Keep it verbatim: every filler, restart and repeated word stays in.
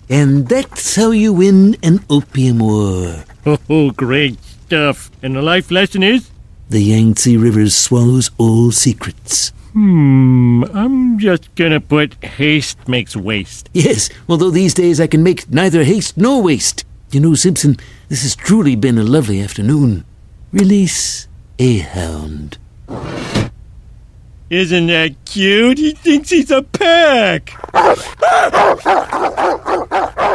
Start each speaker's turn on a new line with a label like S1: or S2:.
S1: And that's how you win an opium war.
S2: Oh, great stuff. And the life lesson is?
S1: The Yangtze River swallows all secrets.
S2: Hmm, I'm just gonna put haste makes waste.
S1: Yes, although these days I can make neither haste nor waste. You know, Simpson, this has truly been a lovely afternoon. Release A Hound.
S2: Isn't that cute? He thinks he's a peck.